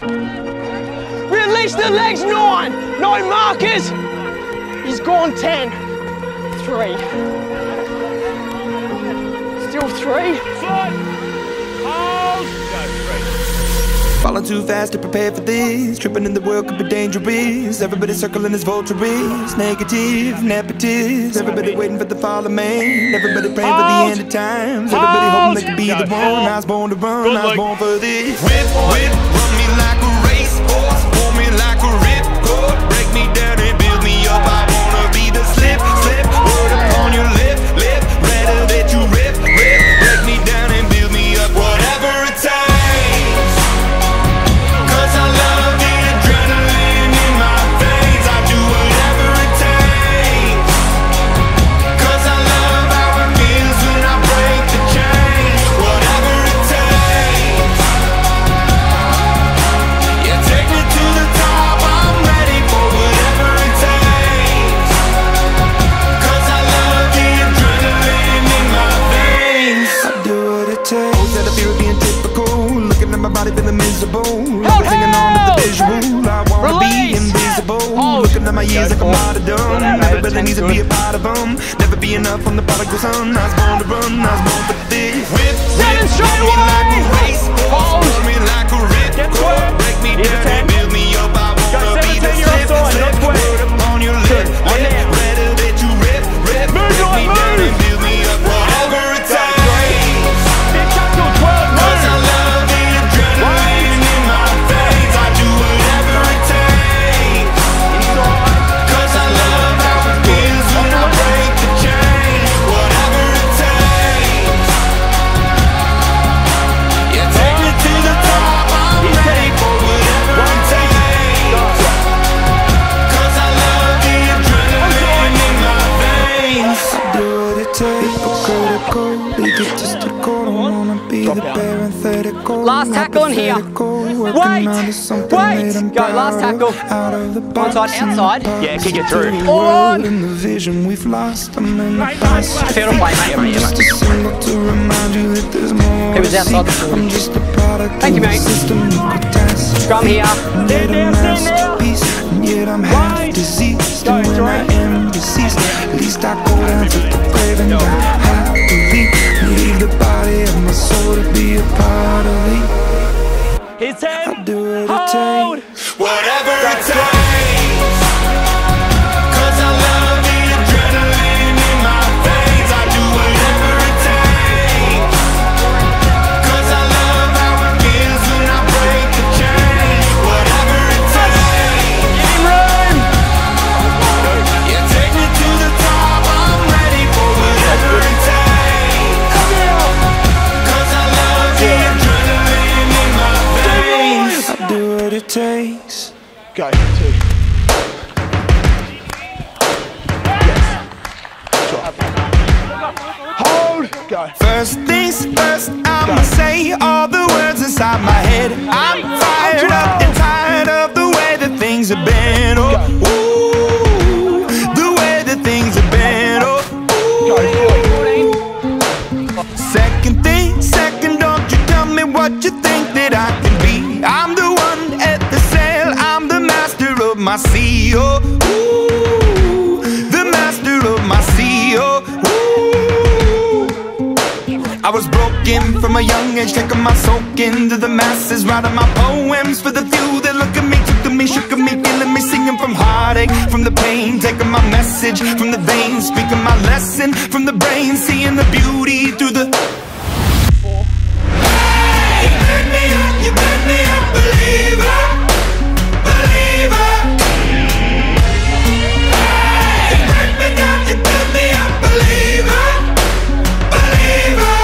Release the legs, 9. 9 markers. He's gone 10. 3. Still 3. Foot. Hold. Go, 3. Falling too fast to prepare for this. Tripping in the world could be dangerous. Everybody circling as vultures. Negative, nepotist. Everybody waiting for the fall of man. Everybody praying for the end of times. Everybody hoping they could be the one. I was born to run, I was born for this. Whip, whip, run me like a racehorse. Pull me like a ripcord. Break me down and build me up. I wanna be the slip, slip. Word upon your lip, lip. Better that you rip, rip. Break me down and build me up. Whatever it takes. Feeling miserable, hanging on to the visual. I wanna be invisible. Looking at my years like I'm martyrdom. Everybody needs to be a part of them. Never be enough from the prodigal son. I was born to run, I was born for this. Whip, 7 straight me like a race. Hold me like a ripcord. Break me down and build me up. I wanna be the slip, slip. Word upon your lip, lip. Better that you rip, rip. Break me down and build me up. Whatever it takes. Last tackle on here. Wait! Wait! Go, last tackle. Onside, outside. Yeah, kick it through. All on! Fair to play, mate. He was outside the field. Thank you, mate. Scrum here. Stand down, stand down. Wait! Go, 3. At least I go down to the grave and die happily. Leave the body of my soul to be a part of me. His 10. I'll do what it Hold. takes. Whatever it takes. Takes. Go, 2. Hold. Go. First things first, I'ma say all the words inside my head. I'm fired up and tired of the way that things have been. Oh, ooh, the way that things have been. Oh, ooh. Second thing, second, don't you tell me what you think that I can be. I'm the one at the sail, I'm the master of my sea. Oh, ooh, the master of my sea. Oh, ooh. I was broken from a young age, taking my soak into the masses, writing my poems for the few that look at me, took to me, shook at me, feeling me, singing from heartache, from the pain, taking my message from the veins, speaking my lesson from the brain, seeing the beauty through the. Hey, you burn me up, believer, believer. Hey, you burn me down, you build me up, believer, believer.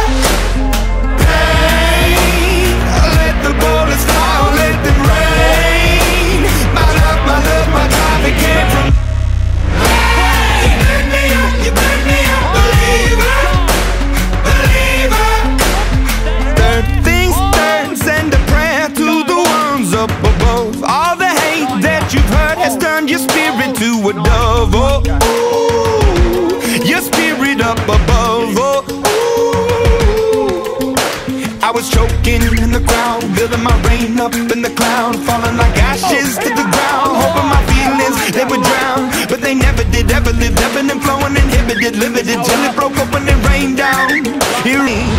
Pain, let the bullets fly, let them rain. My love, my drive, it came from. Hey, you burn me up, believer, believer. Third things third, send a prayer to the ones up above. All the hate that you've heard has turned your spirit to a dove. Oh, ooh, your spirit up above. Oh, ooh. I was choking in the crowd, building my rain up in the clouds. down, falling like ashes to the ground, hoping my feelings, they would drown, but they never did, ever lived, ebbing and flowing, inhibited, limited, till it broke open and rained down. Here